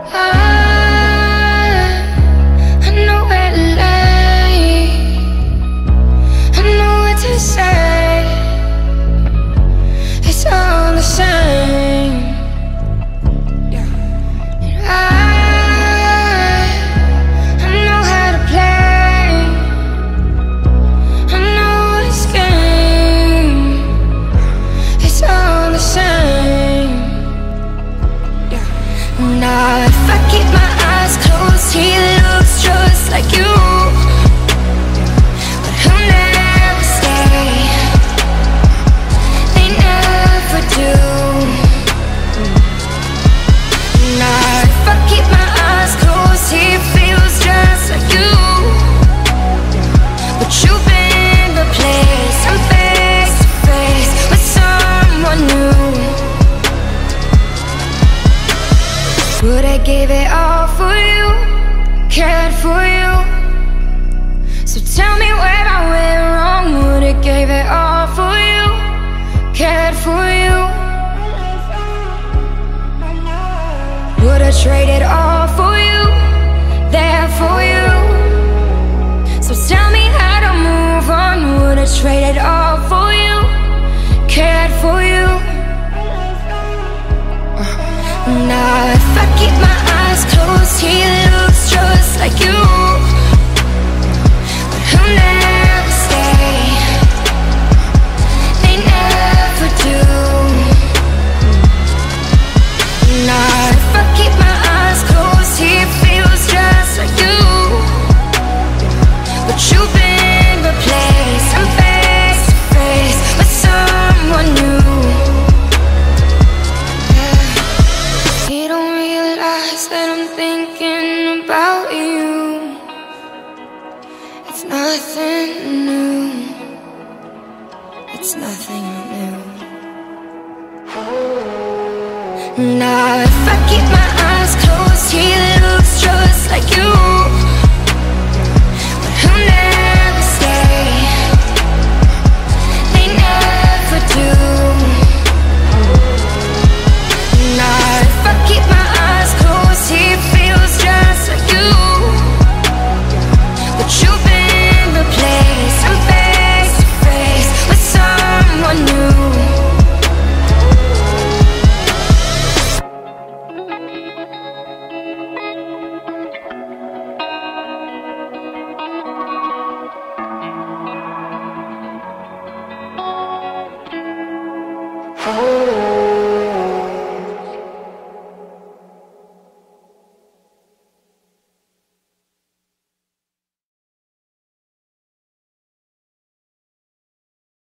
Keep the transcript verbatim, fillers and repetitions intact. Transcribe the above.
I know where to lay, I know what to say. It's all the same. And I, I know how to play, I know this game. It's all the same. Now if I keep my eyes closed, he looks just like you, but he'll never stay. They never do. Now if I keep my eyes closed, he feels just like you, but you've been replaced. I'm face to face with someone new. Would I give it all for you, cared for you? So tell me where I went wrong. Would I give it all for you, cared for you? Would I trade it all for you, there for you? So tell me how to move on. Would I trade it all for you, cared for you? Now if I keep my eyes closed, he looks just like you, but he'll never stay. They never do. Now if I keep my eyes closed, he feels just like you, but you've been replaced. I'm face to face with someone new. You don't realize that I'm thinking about you. It's nothing new, it's nothing new. Now if I keep my eyes closed, he looks just like you, but he'll never stay. They never do. Now if I keep my eyes closed, he feels just like you, but you've been replaced. I'm face to face with someone new. Oh.